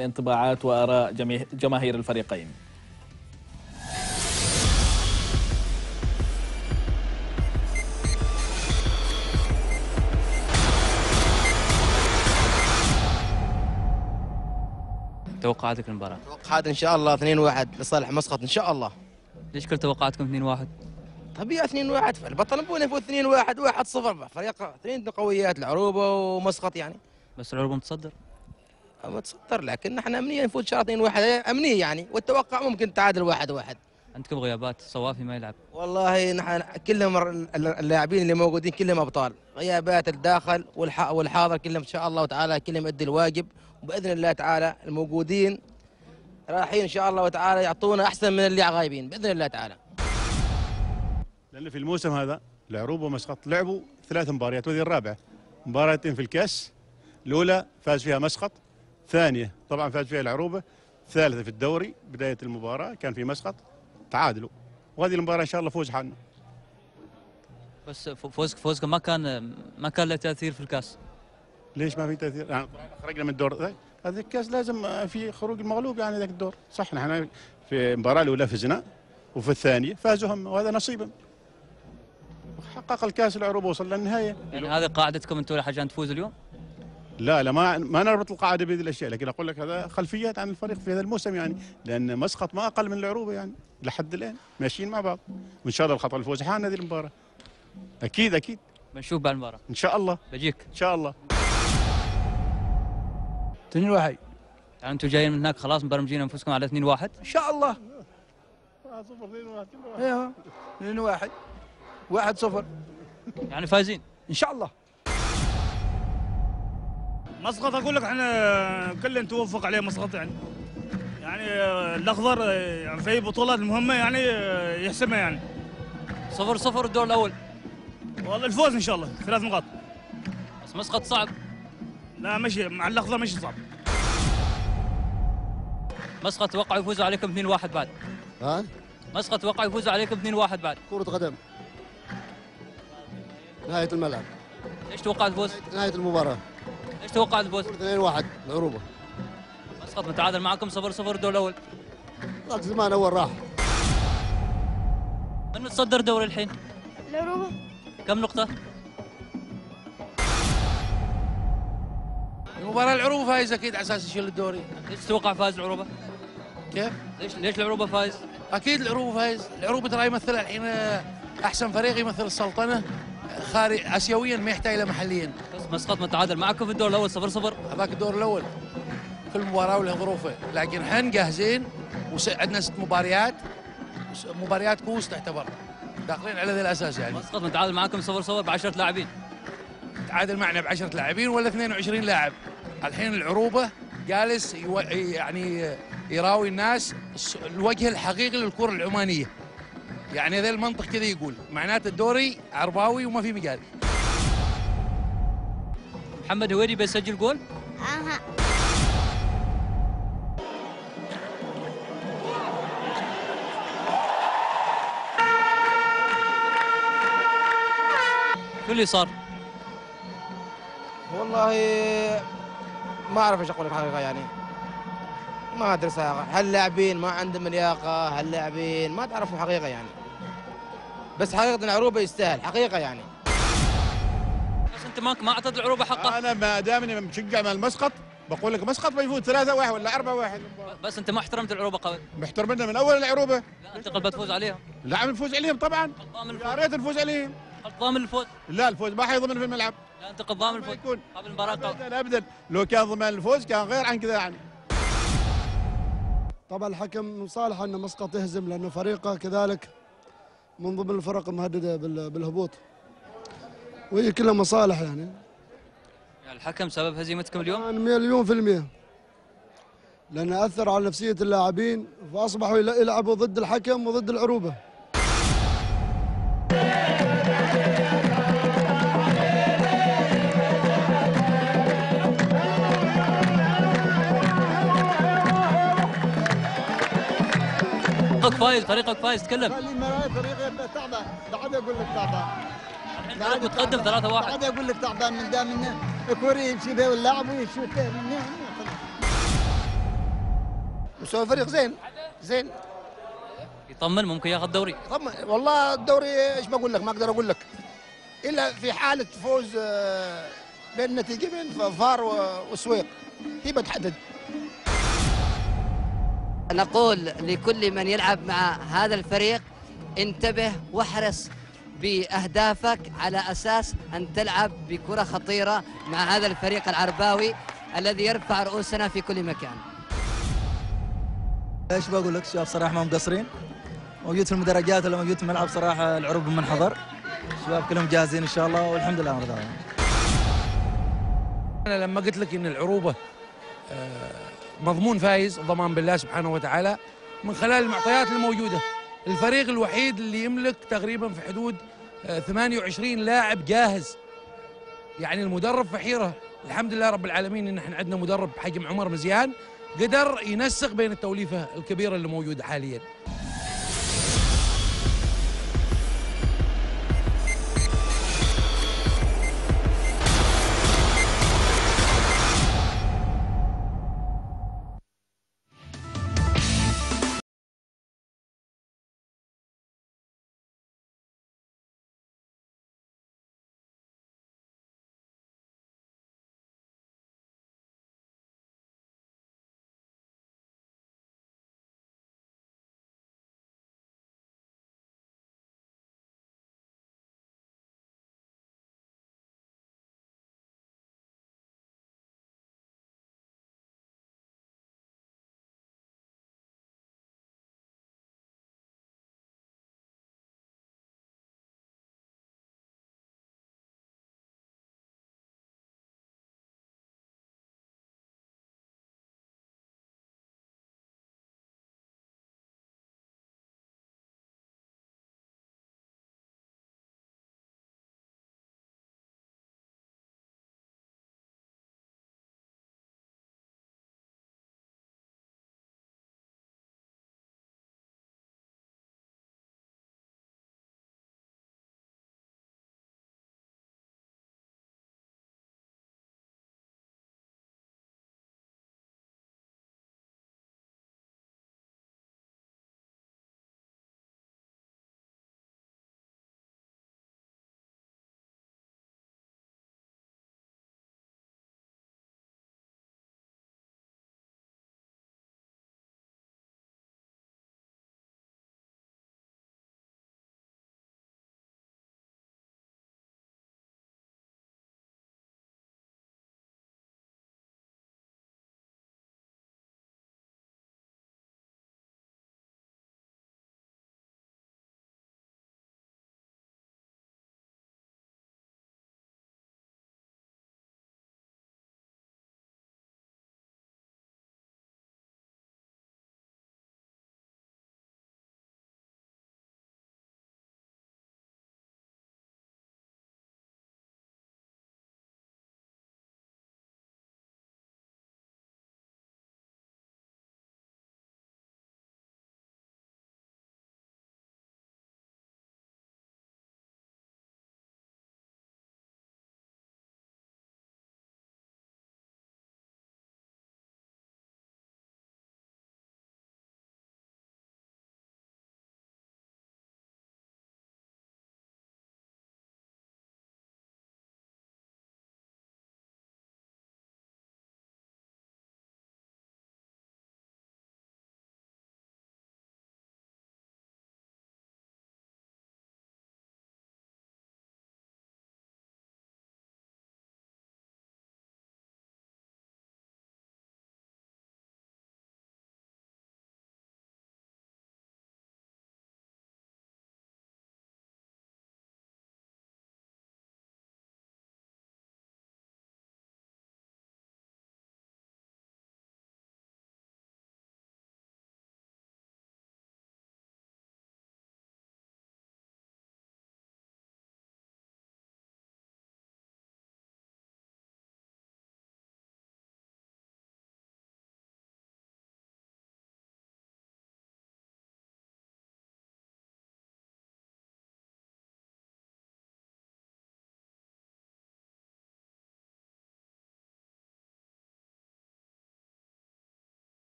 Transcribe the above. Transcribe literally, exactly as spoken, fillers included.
انطباعات وآراء جماهير الفريقين. توقعاتك المباراة؟ توقعات ان شاء الله اثنين واحد لصالح مسقط ان شاء الله. ليش كل توقعاتكم اثنين واحد؟ طبيعي اثنين واحد، البطل نبغى نفوز اثنين واحد واحد صفر، فريق اثنين قويات العروبه ومسقط يعني. بس العروبه متصدر؟ متصدر لكن نحن امنيه نفوز ان شاء الله اثنين واحد امنيه يعني، والتوقع ممكن تعادل واحد واحد. عندكم غيابات، صوافي ما يلعب. والله نحن كلهم اللاعبين اللي موجودين كلهم ابطال، غيابات الداخل والحاضر كلهم ان شاء الله تعالى كلهم يؤدي الواجب، وباذن الله تعالى الموجودين رايحين ان شاء الله تعالى يعطونا احسن من اللي غايبين باذن الله تعالى. لأن في الموسم هذا العروبة ومسقط لعبوا ثلاث مباريات وهذه الرابعة، مباراتين في الكاس، الأولى فاز فيها مسقط، ثانية طبعا فاز فيها العروبة، ثالثة في الدوري بداية المباراة كان في مسقط تعادلوا، وهذه المباراة إن شاء الله فوز حالنا. بس فوزك فوزكم ما كان ما كان له تأثير في الكاس. ليش ما في تأثير؟ يعني خرجنا من الدور، هذا الكاس لازم في خروج المغلوب يعني ذاك الدور، صح نحن في المباراة الأولى فزنا وفي الثانية فازوا هم وهذا نصيبهم. حقق الكاس العروبة وصل للنهاية. يعني هذه قاعدتكم انتم عشان تفوزوا اليوم؟ لا لا ما ما نربط القاعدة بهذه الأشياء، لكن أقول لك هذا خلفيات عن الفريق في هذا الموسم يعني، لأن مسقط ما أقل من العروبة يعني لحد الآن ماشيين مع بعض، وإن شاء الله الخطوة الفوز حالنا هذه المباراة. أكيد أكيد. بنشوف بعد المباراة. إن شاء الله. بجيك. إن شاء الله. اثنين واحد. يعني أنتم جايين من هناك خلاص مبرمجين أنفسكم على اثنين واحد؟ إن شاء الله. صفر اثنين واحد. ايوه اثنين واحد. واحد صفر. يعني فايزين. إن شاء الله. مسقط اقول لك احنا كلنا توفق عليه مسقط يعني يعني الاخضر يعني في بطولات المهمه يعني يحسمها يعني. صفر صفر الدور الاول. والله الفوز ان شاء الله ثلاث نقاط. بس مسقط صعب. لا مشي مع الاخضر مشي صعب. مسقط توقعوا يفوزوا عليكم اثنين واحد بعد. ها؟ مسقط توقعوا يفوزوا عليكم اثنين واحد بعد. كرة قدم. نهاية الملعب. ايش توقعت الفوز؟ نهاية المباراة. ايش توقعت الفوز؟ اثنين واحد العروبة. مسقط متعادل معكم صفر صفر الدور الاول. ذاك زمان اول راح. من متصدر دوري الحين؟ العروبة. كم نقطة؟ المباراة العروبة فايز أكيد على أساس يشيل الدوري. ليش تتوقع فاز العروبة؟ كيف؟ ليش ليش العروبة فايز؟ أكيد العروبة فايز، العروبة ترى يمثل الحين أحسن فريق يمثل السلطنة خارج آسيويا ما يحتاج إلى محليا. بس مسقط متعادل معكم في الدور الأول صفر صفر. هذاك الدور الأول. كل مباراة وله ظروفه، لكن احنا جاهزين وعندنا ست مباريات مباريات كوس تعتبر. داخلين على ذا الأساس يعني. مسقط متعادل معكم صفر صفر بعشرة لاعبين. تعادل معنا بعشرة لاعبين ولا اثنين وعشرين لاعب. الحين العروبة جالس يو... يعني يراوي الناس الوجه الحقيقي للكرة العمانية. يعني هذا المنطق كذا يقول، معناته الدوري عرباوي وما في مجال. محمد هويدي بيسجل جول؟ اها. شو اللي صار؟ والله ما اعرف ايش اقول لك حقيقه يعني، ما ادري صراحه، هل لاعبين ما عندهم لياقه، هل لاعبين ما تعرف الحقيقه يعني، بس حقيقه العروبه يستاهل حقيقه يعني. بس انت ما ما اعطيت العروبه حقها. انا ما دامني مشجع مع المسقط بقول لك مسقط بيفوز ثلاثة واحد ولا أربعة واحد. بس انت ما احترمت العروبه قبل. محترمنا من اول العروبه. لا انت قلت بتفوز عليهم. لا نفوز عليهم طبعا. يا ريت نفوز عليهم. قلت ضامن الفوز. لا الفوز ما حيضمن في الملعب. لا انت قلت ضامن الفوز قبل المباراه. ابدا ابدا، لو كان ضمان الفوز كان غير عن كذا يعني. طبعا الحكم صالح ان مسقط يهزم لانه فريقه كذلك من ضمن الفرق المهدده بالهبوط، وهي كلها مصالح يعني. يعني الحكم سبب هزيمتكم اليوم؟ يعني مليون في المية، لأنه أثر على نفسية اللاعبين فأصبحوا يلعبوا ضد الحكم وضد العروبة. فريقك فايز، فريقك فايز، تكلم. فريقي تعبان، بعد أقول لك تعبان. الحين متقدم ثلاثة واحد. بعد أقول لك تعبان من دام إنه الكوري يمشي به واللاعب ويشوت. مستوى الفريق زين زين. يطمن ممكن ياخذ دوري. طبعا والله الدوري ايش بقول لك، ما اقدر اقول لك الا في حاله فوز بين النتيجه بين فار وسويق هي بتحدد. نقول لكل من يلعب مع هذا الفريق انتبه واحرص بأهدافك على أساس أن تلعب بكرة خطيرة مع هذا الفريق العرباوي الذي يرفع رؤوسنا في كل مكان. ايش بقول لك، الشباب صراحه ما مقصرين، موجود في المدرجات ولا موجود في الملعب، صراحه العروب بمنحضر، الشباب كلهم جاهزين ان شاء الله والحمد لله مرضى. انا لما قلت لك ان العروبه مضمون فايز ضمان بالله سبحانه وتعالى من خلال المعطيات الموجوده، الفريق الوحيد اللي يملك تقريبا في حدود ثمانية وعشرين لاعب جاهز، يعني المدرب في حيره. الحمد لله رب العالمين ان احنا عندنا مدرب بحجم عمر مزيان قدر ينسق بين التوليفه الكبيره اللي موجوده حاليا.